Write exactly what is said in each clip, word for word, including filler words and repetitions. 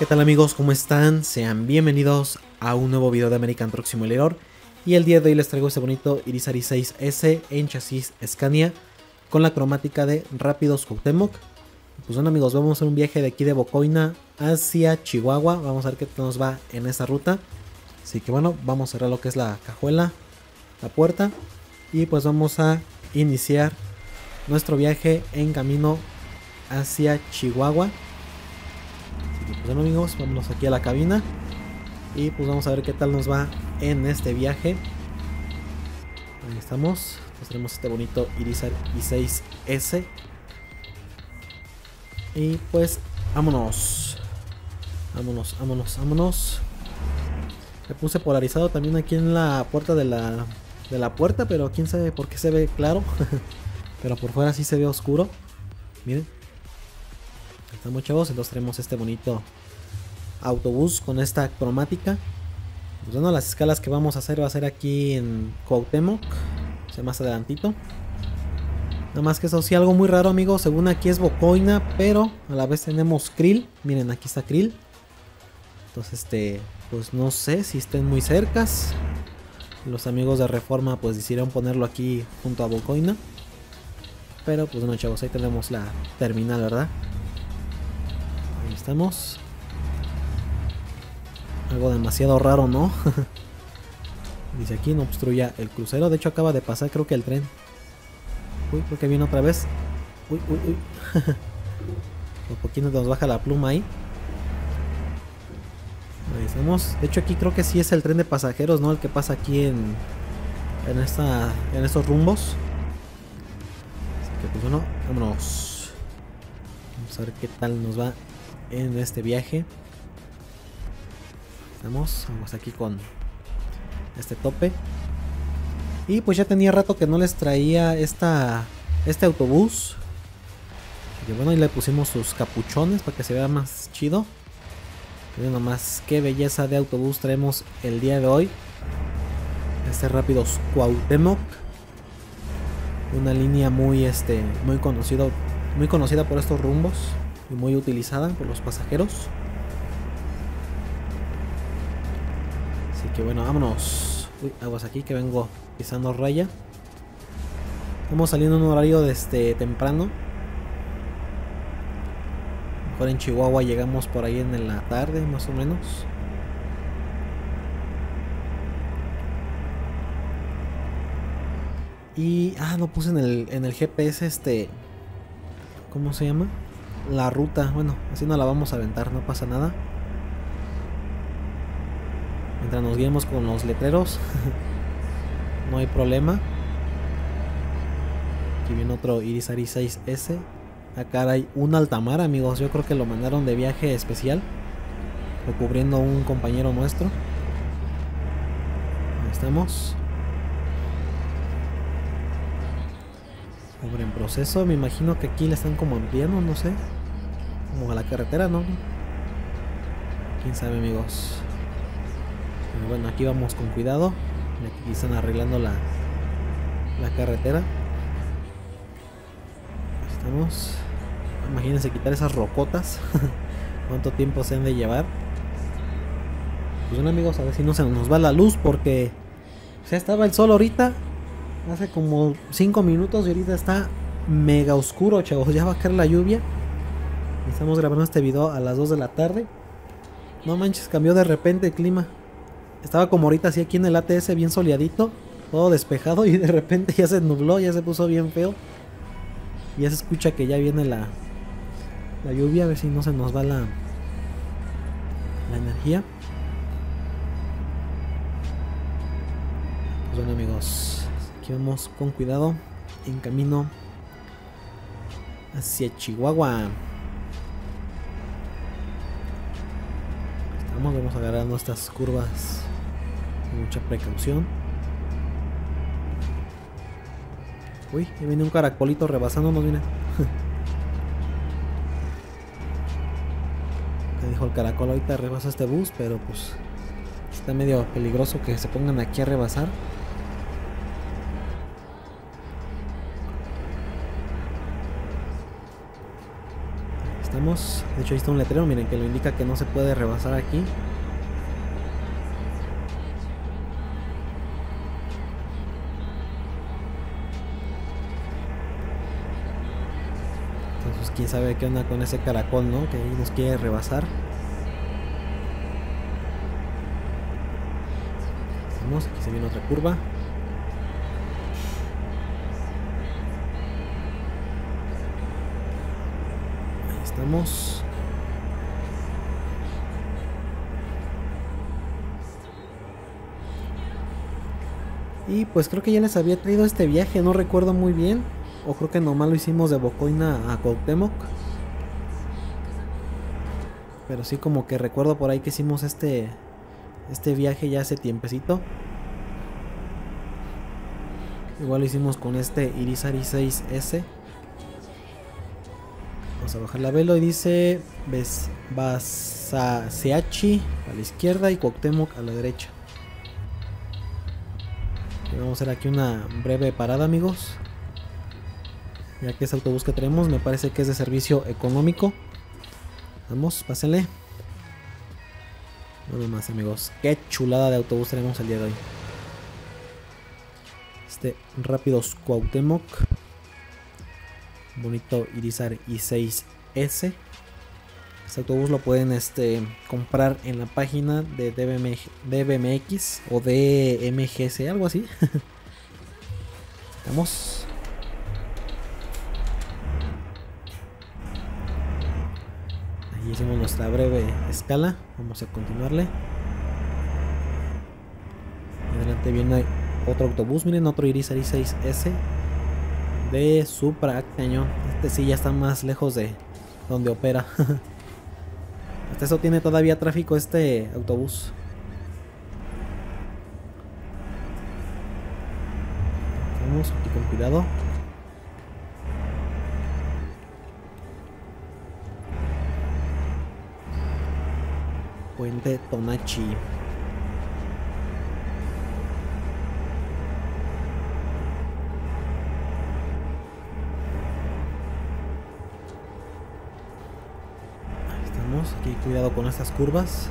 ¿Qué tal amigos? ¿Cómo están? Sean bienvenidos a un nuevo video de American Truck Simulator. Y el día de hoy les traigo este bonito Irizarry seis ese en chasis Scania con la cromática de Rápidos Cuauhtémoc. Pues bueno amigos, vamos a hacer un viaje de aquí de Bocoina hacia Chihuahua. Vamos a ver qué nos va en esa ruta. Así que bueno, vamos a cerrar lo que es la cajuela, la puerta. Y pues vamos a iniciar nuestro viaje en camino hacia Chihuahua. Pues bueno amigos, vámonos aquí a la cabina y pues vamos a ver qué tal nos va en este viaje. Ahí estamos, pues tenemos este bonito Irizarry seis ese y pues vámonos, vámonos, vámonos, vámonos. Le puse polarizado también aquí en la puerta de la, de la puerta, pero quién sabe por qué se ve claro. Pero por fuera sí se ve oscuro. Miren. Estamos chavos, entonces tenemos este bonito autobús con esta cromática. Pues bueno, las escalas que vamos a hacer va a ser aquí en Cuauhtémoc, o sea, más adelantito. Nada más que eso sí, algo muy raro amigos, según aquí es Bocoina, pero a la vez tenemos Krill. Miren, aquí está Krill. Entonces este, pues no sé si estén muy cercas. Los amigos de Reforma pues decidieron ponerlo aquí junto a Bocoina. Pero pues bueno chavos, ahí tenemos la terminal, ¿verdad? Ahí estamos. Algo demasiado raro, ¿no? Dice aquí no obstruya el crucero. De hecho acaba de pasar creo que el tren. Uy, creo que viene otra vez. Uy, uy, uy. Por poquito nos baja la pluma ahí. Ahí estamos. De hecho aquí creo que sí es el tren de pasajeros, ¿no? El que pasa aquí en En esta En estos rumbos. Así que pues bueno, vámonos. Vamos a ver qué tal nos va en este viaje. Estamos, vamos aquí con este tope. Y pues ya tenía rato que no les traía esta este autobús. Y bueno, ahí le pusimos sus capuchones para que se vea más chido. Miren nomás qué belleza de autobús traemos el día de hoy. Este Rápidos Cuauhtémoc. Una línea muy este muy conocido, muy conocida por estos rumbos y muy utilizada por los pasajeros. Así que bueno, vámonos. Uy, aguas aquí que vengo pisando raya. Estamos saliendo en un horario de este temprano. Mejor en Chihuahua llegamos por ahí en la tarde, más o menos. Y ah, no puse en el en el G P S este, ¿cómo se llama? La ruta. Bueno, así no la vamos a aventar, no pasa nada. Mientras nos guiemos con los letreros, no hay problema. Aquí viene otro Irizarry seis ese. Acá hay un altamar, amigos. Yo creo que lo mandaron de viaje especial, recubriendo a un compañero nuestro. Ahí estamos. Obra en proceso. Me imagino que aquí le están como ampliando, no sé. Como a la carretera, ¿no? Quién sabe, amigos. Pero bueno, aquí vamos con cuidado. Aquí están arreglando la, la carretera. Estamos. Imagínense quitar esas rocotas. Cuánto tiempo se han de llevar. Pues bueno amigos, a ver si no se nos va la luz. Porque o sea, estaba el sol ahorita hace como cinco minutos y ahorita está mega oscuro, chavos. Ya va a caer la lluvia. Estamos grabando este video a las dos de la tarde. No manches, cambió de repente el clima. Estaba como ahorita así aquí en el A T S bien soleadito, todo despejado, y de repente ya se nubló, ya se puso bien feo. Ya se escucha que ya viene la, la lluvia, a ver si no se nos va la, la energía. Pues bueno amigos, aquí vamos con cuidado en camino hacia Chihuahua. Estamos, vamos agarrando estas curvas con mucha precaución. Uy, ahí viene un caracolito rebasándonos, miren. Que dijo el caracol, ahorita rebasa este bus, pero pues está medio peligroso que se pongan aquí a rebasar. Estamos, de hecho ahí está un letrero, miren, que lo indica que no se puede rebasar aquí. Entonces quién sabe qué onda con ese caracol, ¿no? Que ahí nos quiere rebasar. Vamos, aquí se viene otra curva. Ahí estamos. Y pues creo que ya les había traído este viaje, no recuerdo muy bien. O creo que nomás lo hicimos de Bocoina a Cuauhtémoc. Pero sí, como que recuerdo por ahí que hicimos este Este viaje ya hace tiempecito. Igual lo hicimos con este Irizar seis ese. Vamos a bajar la velo y dice Basaseachi a la izquierda y Cuauhtémoc a la derecha. Y vamos a hacer aquí una breve parada, amigos, ya que ese autobús que tenemos me parece que es de servicio económico. Vamos, pásenle. No más, amigos, qué chulada de autobús tenemos el día de hoy. Este Rápidos Cuauhtémoc, bonito Irizar i seis ese. Este autobús lo pueden este, comprar en la página de D B M X o D M G C, algo así. Vamos. Ahí hicimos nuestra breve escala. Vamos a continuarle. Y adelante viene otro autobús. Miren, otro Irizar i seis ese de Supra Cañón. Este sí ya está más lejos de donde opera. Hasta eso tiene todavía tráfico este autobús. Vamos aquí con cuidado. Puente Tonachi. Aquí cuidado con estas curvas.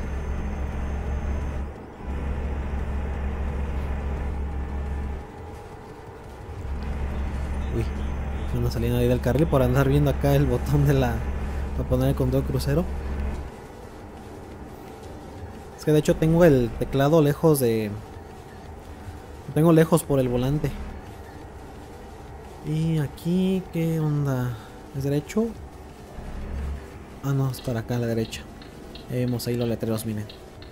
Uy, no salí nadie del carril por andar viendo acá el botón de la para poner el control crucero. Es que de hecho tengo el teclado lejos de lo tengo lejos por el volante. Y aquí, ¿qué onda? ¿Es derecho? Ah, no, es para acá a la derecha. Ya vemos ahí los letreros, miren.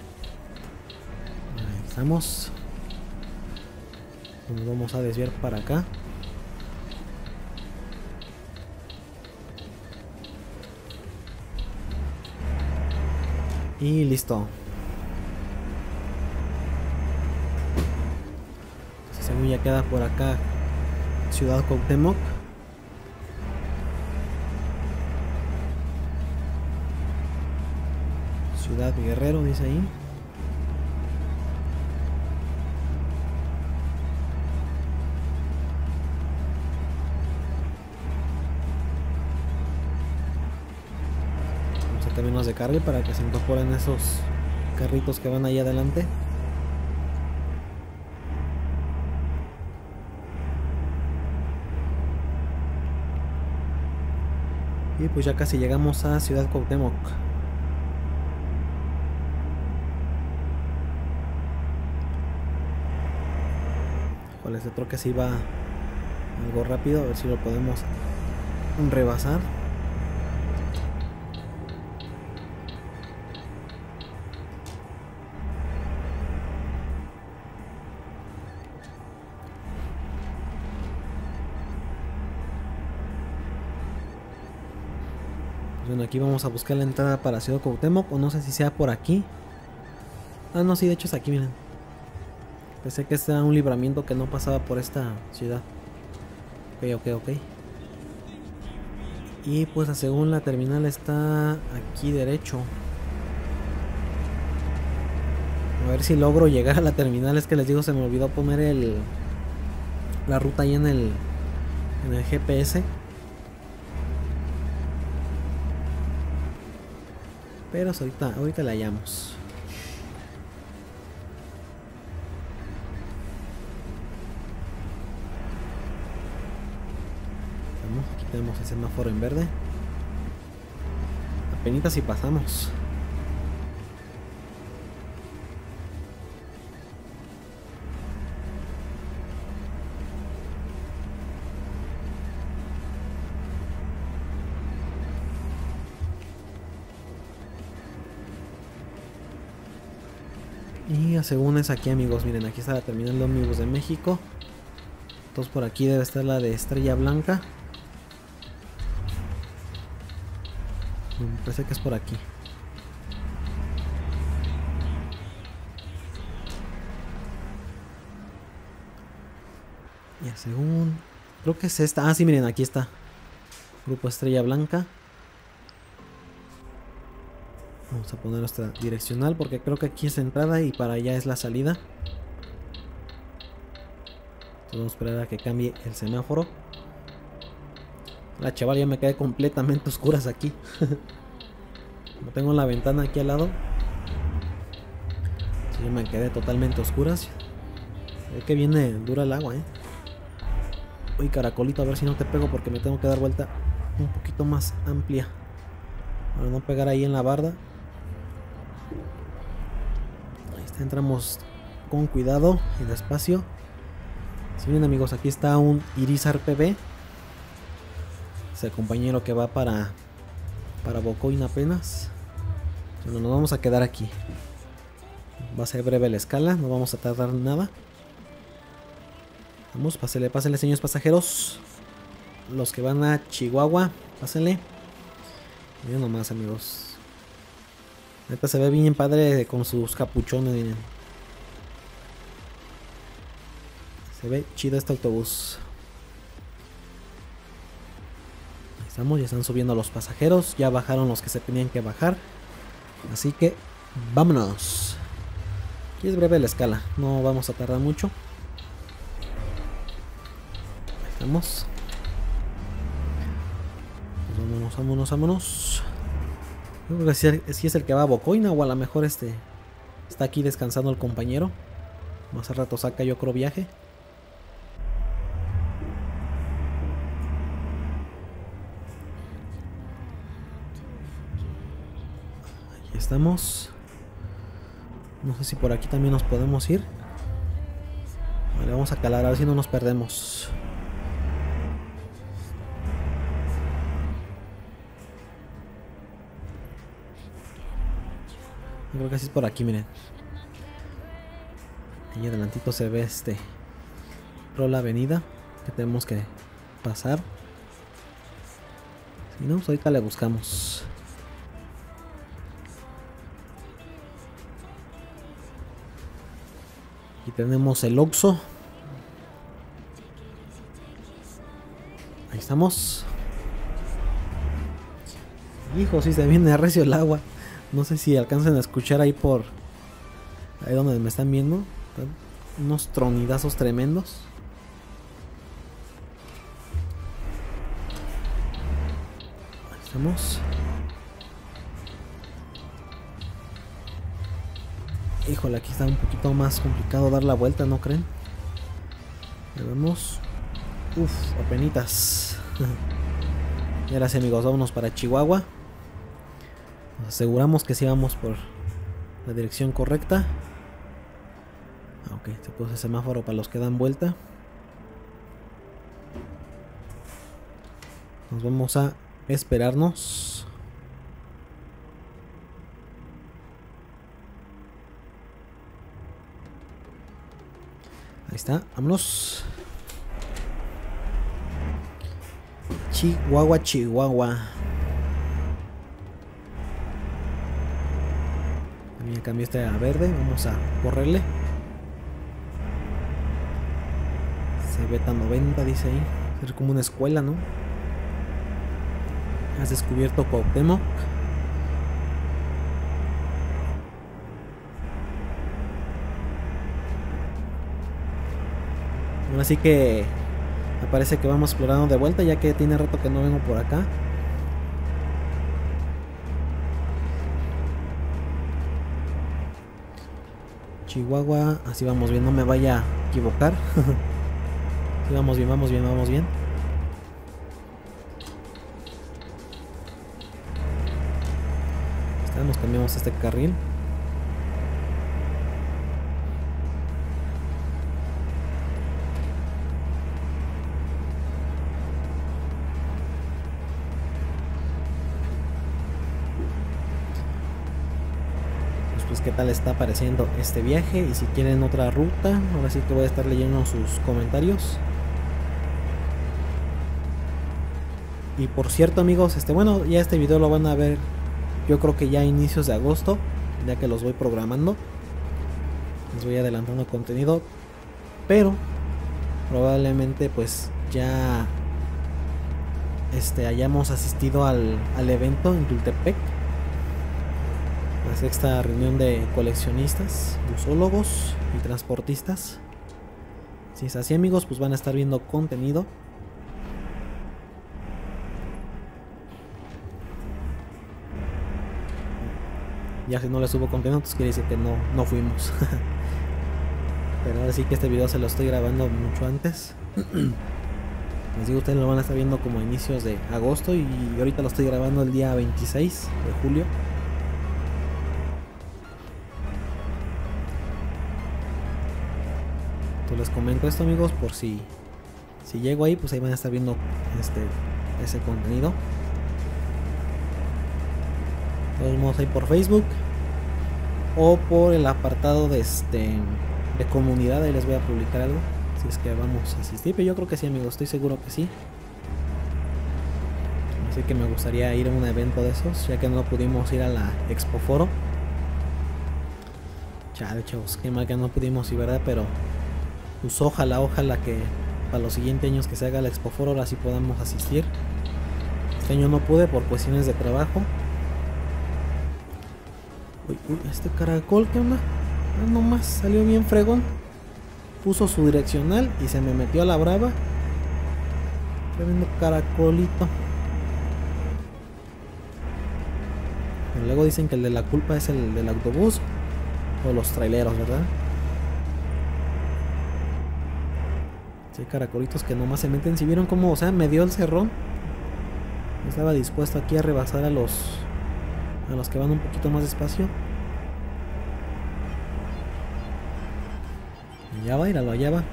Ahí estamos. Nos vamos a desviar para acá. Y listo. Entonces, según ya queda por acá Ciudad Cuauhtémoc. Ciudad Guerrero, dice ahí. Vamos a caminos de carril para que se incorporen esos carritos que van ahí adelante. Y pues ya casi llegamos a Ciudad Cuauhtémoc. Este troque se iba algo rápido, a ver si lo podemos rebasar. Bueno, aquí vamos a buscar la entrada para Ciudad Cuauhtémoc, o no sé si sea por aquí. Ah, no, sí, de hecho es aquí, miren. Pensé que este era un libramiento que no pasaba por esta ciudad. Ok, ok, ok. Y pues según la terminal está aquí derecho. A ver si logro llegar a la terminal. Es que les digo, se me olvidó poner el la ruta ahí en el en el G P S. Pero ahorita, ahorita la hallamos. Vamos, aquí tenemos el semáforo en verde. Apenitas si pasamos. Y según es aquí, amigos, miren, aquí está la terminal de ómnibus de México. Entonces por aquí debe estar la de Estrella Blanca. Me parece que es por aquí. Ya según... creo que es esta. Ah, sí, miren, aquí está. Grupo Estrella Blanca. Vamos a poner nuestra direccional porque creo que aquí es la entrada y para allá es la salida. Entonces vamos a esperar a que cambie el semáforo. La chaval ya me quedé completamente oscuras aquí. Como tengo la ventana aquí al lado, sí, ya me quedé totalmente oscuras. Ve que viene dura el agua, eh. Uy, caracolito, a ver si no te pego porque me tengo que dar vuelta un poquito más amplia para no pegar ahí en la barda. Ahí está, entramos con cuidado y despacio. Si bien, amigos, aquí está un Irizar P B. Es el compañero que va para para Bocoin apenas. Bueno, nos vamos a quedar aquí. Va a ser breve la escala, no vamos a tardar nada. Vamos, pásele, pásele, señores pasajeros. Los que van a Chihuahua, pásenle. Miren nomás, amigos. Esta se ve bien padre con sus capuchones, miren. Se ve chido este autobús. Ahí estamos, ya están subiendo los pasajeros. Ya bajaron los que se tenían que bajar. Así que vámonos. Aquí es breve la escala, no vamos a tardar mucho. Ahí estamos. Pues vámonos, vámonos, vámonos. Yo creo que si sí es el que va a Bocoina, o a lo mejor este está aquí descansando el compañero. Más al rato saca, yo creo, viaje. Ahí estamos. No sé si por aquí también nos podemos ir. Vale, vamos a calar a ver si no nos perdemos. Yo creo que así es por aquí, miren. Ahí adelantito se ve este por la avenida que tenemos que pasar. Si no, pues ahorita le buscamos. Aquí tenemos el Oxxo. Ahí estamos. Hijo, si se viene recio el agua. No sé si alcanzan a escuchar ahí por... ahí donde me están viendo. Unos tronidazos tremendos. Ahí estamos. Híjole, aquí está un poquito más complicado dar la vuelta, ¿no creen? Ya vemos. Uf, apenitas. Y ahora sí, amigos, vámonos para Chihuahua. Nos aseguramos que sí vamos por la dirección correcta. Ah, ok, se puso el semáforo para los que dan vuelta. Nos vamos a esperarnos. Ahí está, vámonos. Chihuahua, Chihuahua. También cambié este a verde. Vamos a correrle. Beta noventa dice ahí. Es como una escuela, ¿no? Has descubierto Cuauhtémoc. Ahora sí que me parece que vamos explorando de vuelta, ya que tiene rato que no vengo por acá. Chihuahua, así vamos bien, no me vaya a equivocar. Sí, vamos bien, vamos bien, vamos bien. Está, nos cambiamos este carril. Pues qué tal está pareciendo este viaje, y si quieren otra ruta, ahora sí que voy a estar leyendo sus comentarios. Y por cierto, amigos, este bueno, ya este video lo van a ver, yo creo que ya a inicios de agosto, ya que los voy programando. Les voy adelantando contenido, pero probablemente pues ya este hayamos asistido al, al evento en Tultepec. La sexta reunión de coleccionistas, busólogos y transportistas. Si es así, amigos, pues van a estar viendo contenido. Ya si no les subo contenido, pues quiere decir que no, no fuimos. Pero ahora sí que este video se lo estoy grabando mucho antes. Les digo, ustedes lo van a estar viendo como a inicios de agosto, y ahorita lo estoy grabando el día veintiséis de julio. Les comento esto, amigos, por si si llego ahí, pues ahí van a estar viendo este ese contenido. De todos modos, ahí por Facebook o por el apartado de este de comunidad, ahí les voy a publicar algo, si es que vamos a asistir. Pero yo creo que sí, amigos, estoy seguro que sí. Así que me gustaría ir a un evento de esos, ya que no pudimos ir a la Expo Foro. Chale, chavos, qué mal que no pudimos ir, ¿verdad? Pero pues ojalá, ojalá que para los siguientes años que se haga la Expo Foro, ahora sí podamos asistir. Este año no pude por cuestiones de trabajo. Uy, uy, este caracol, ¿qué onda? Ah, nomás salió bien fregón. Puso su direccional y se me metió a la brava. Tremendo caracolito. Pero luego dicen que el de la culpa es el del autobús o los traileros, ¿verdad? Hay caracolitos que nomás se meten. Si vieron cómo, o sea, me dio el cerrón. Estaba dispuesto aquí a rebasar a los a los que van un poquito más despacio. Allá va, íralo, allá va.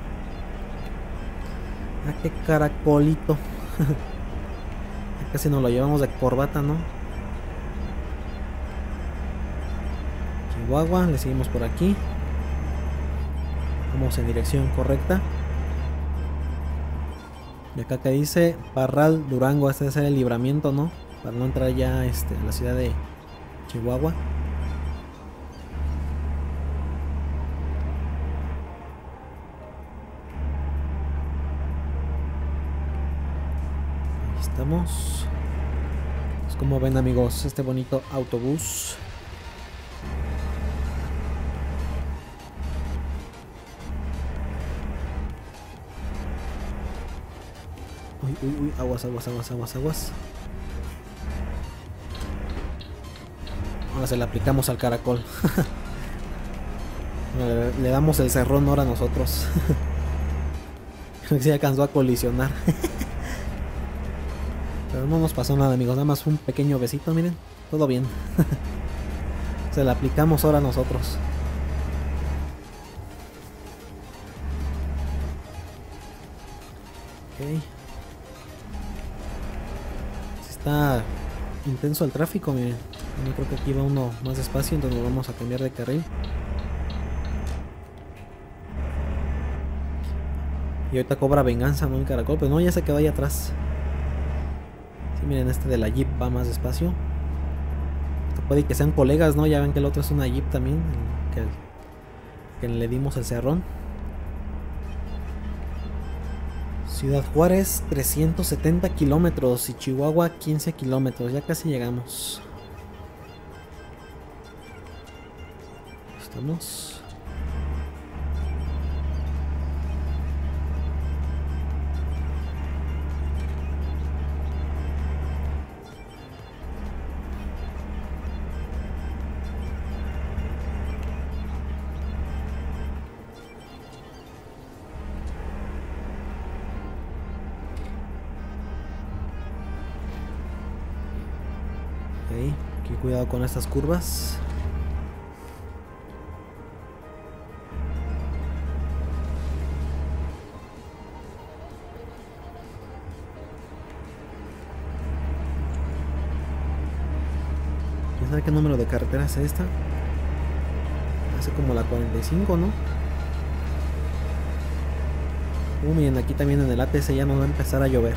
Ah, qué caracolito. Casi nos lo llevamos de corbata, ¿no? Chihuahua, le seguimos por aquí. Vamos en dirección correcta. Y acá que dice Parral, Durango, este debe ser el libramiento, ¿no? Para no entrar ya este, a la ciudad de Chihuahua. Ahí estamos. Pues como ven, amigos, este bonito autobús. Uy, uy, uy, aguas, aguas, aguas, aguas, aguas. Ahora se le aplicamos al caracol. le, le damos el cerrón ahora nosotros. Creo que se alcanzó a colisionar. Pero no nos pasó nada, amigos. Nada más un pequeño besito, miren. Todo bien. Se le aplicamos ahora nosotros. Ok. Está intenso el tráfico, miren. Yo creo que aquí va uno más despacio, entonces nos vamos a cambiar de carril. Y ahorita cobra venganza, ¿no? El caracol, pero no, ya se quedó ahí atrás. Sí, miren, este de la Jeep va más despacio. Esto puede que sean colegas, ¿no? Ya ven que el otro es una Jeep también, que, que le dimos el cerrón. Ciudad Juárez, trescientos setenta kilómetros, y Chihuahua, quince kilómetros. Ya casi llegamos. Estamos. Cuidado con estas curvas. ¿Quién sabe qué número de carretera es esta? Hace como la cuarenta y cinco, ¿no? Uh, miren, aquí también en el A T S ya nos va a empezar a llover.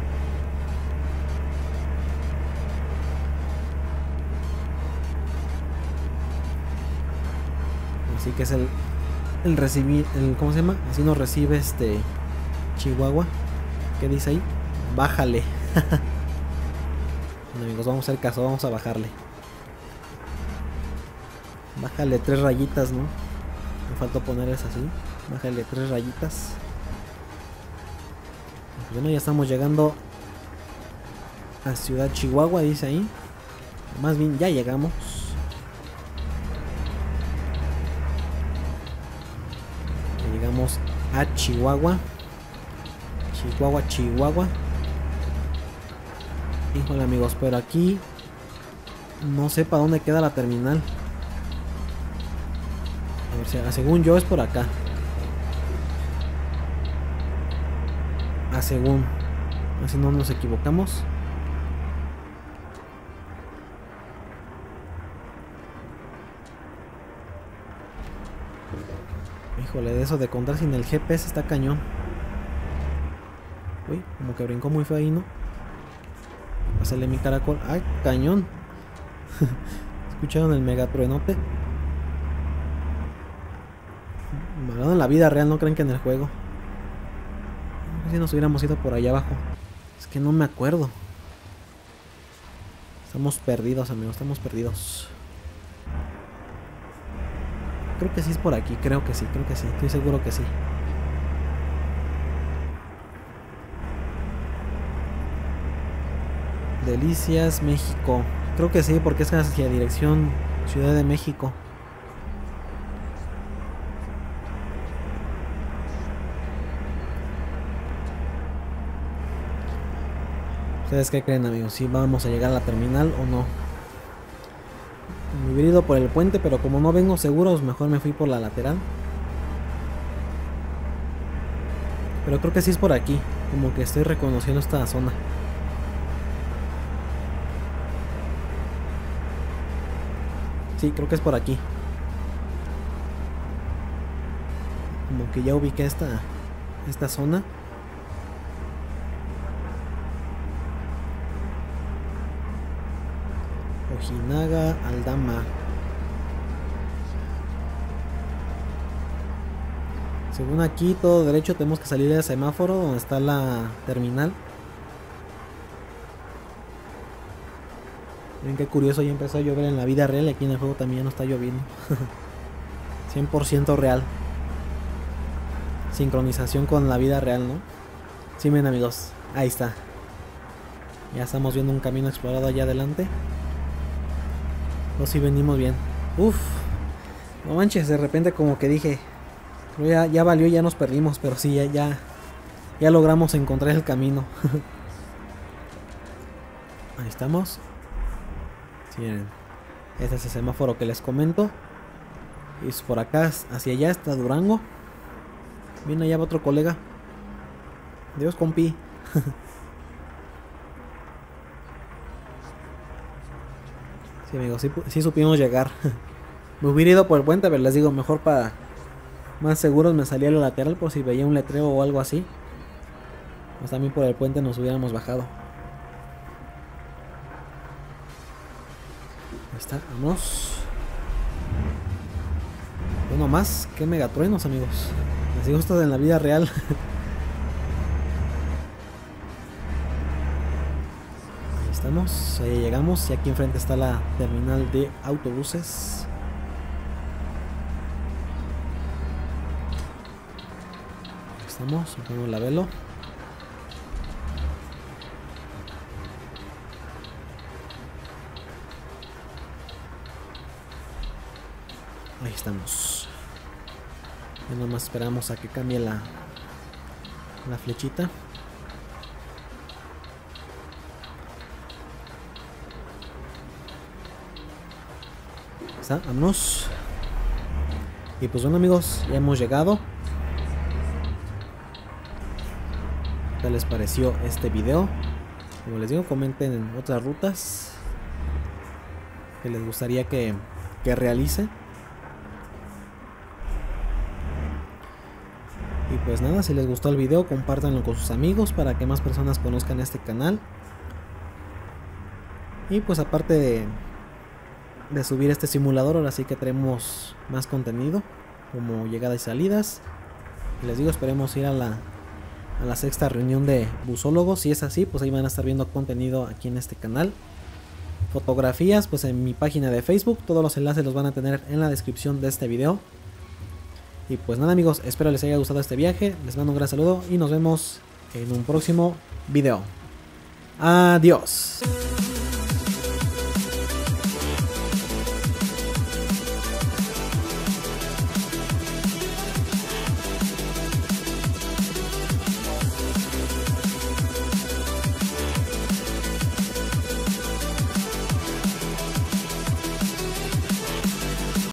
Así que es el, el recibir, el, ¿cómo se llama? Así nos recibe este Chihuahua. ¿Qué dice ahí? Bájale. Bueno, amigos, vamos a hacer caso, vamos a bajarle. Bájale tres rayitas, ¿no? Me faltó ponerles así. Bájale tres rayitas. Bueno, ya estamos llegando a Ciudad Chihuahua, dice ahí. Más bien, ya llegamos. Ya llegamos a Chihuahua. Chihuahua, Chihuahua. Híjole, amigos, pero aquí no sé para dónde queda la terminal. A ver si, según yo es por acá. A según. Así no nos equivocamos. Híjole, de eso de contar sin el G P S está cañón. Uy, como que brincó muy feo ahí, ¿no? Pásale mi caracol. ¡Ay, cañón! ¿Escucharon el megatruenote? Malado en la vida real, no creen que en el juego. Si nos hubiéramos ido por allá abajo. Es que no me acuerdo. Estamos perdidos, amigos, estamos perdidos. Creo que sí es por aquí, creo que sí, creo que sí, estoy seguro que sí. Delicias, México. Creo que sí, porque es hacia dirección Ciudad de México. ¿Ustedes qué creen, amigos? ¿Si vamos a llegar a la terminal o no? Me hubiera ido por el puente, pero como no vengo seguro, mejor me fui por la lateral. Pero creo que sí es por aquí. Como que estoy reconociendo esta zona. Sí, creo que es por aquí. Como que ya ubiqué esta, esta zona. Ojinaga, Aldama. Según aquí, todo derecho tenemos que salir del semáforo donde está la terminal. Miren qué curioso, ya empezó a llover en la vida real y aquí en el juego también ya no está lloviendo. cien por ciento real. Sincronización con la vida real, ¿no? Sí, miren, amigos, ahí está. Ya estamos viendo un camino explorado allá adelante. O si venimos bien. Uf, no manches, de repente como que dije, ya, ya valió, ya nos perdimos, pero sí, ya, ya, ya logramos encontrar el camino. Ahí estamos. Sí, miren, este es el semáforo que les comento. Y por acá, hacia allá está Durango. Viene allá otro colega. Dios, compi. Sí, amigos, sí, sí supimos llegar. Me hubiera ido por el puente, pero les digo, mejor para más seguros me salía a lo lateral por si veía un letrero o algo así. Pues también por el puente nos hubiéramos bajado. Ahí está, vamos. Uno más, qué megatruenos, amigos. Les digo, esto en la vida real. Estamos, ahí llegamos y aquí enfrente está la terminal de autobuses. Aquí estamos, ponemos la velo. Ahí estamos. Ya nomás esperamos a que cambie la, la flechita. está, vámonos. Y pues bueno amigos, ya hemos llegado. ¿Qué les pareció este video? Como les digo, comenten en otras rutas que les gustaría que, que realice. Y pues nada, si les gustó el video, compártanlo con sus amigos para que más personas conozcan este canal. Y pues aparte de, de subir este simulador, ahora sí que traemos más contenido, como llegadas y salidas. Y les digo, esperemos ir a la, a la sexta reunión de busólogos. Si es así, pues ahí van a estar viendo contenido aquí en este canal. Fotografías, pues en mi página de Facebook. Todos los enlaces los van a tener en la descripción de este video. Y pues nada amigos, espero les haya gustado este viaje. Les mando un gran saludo y nos vemos en un próximo video. Adiós.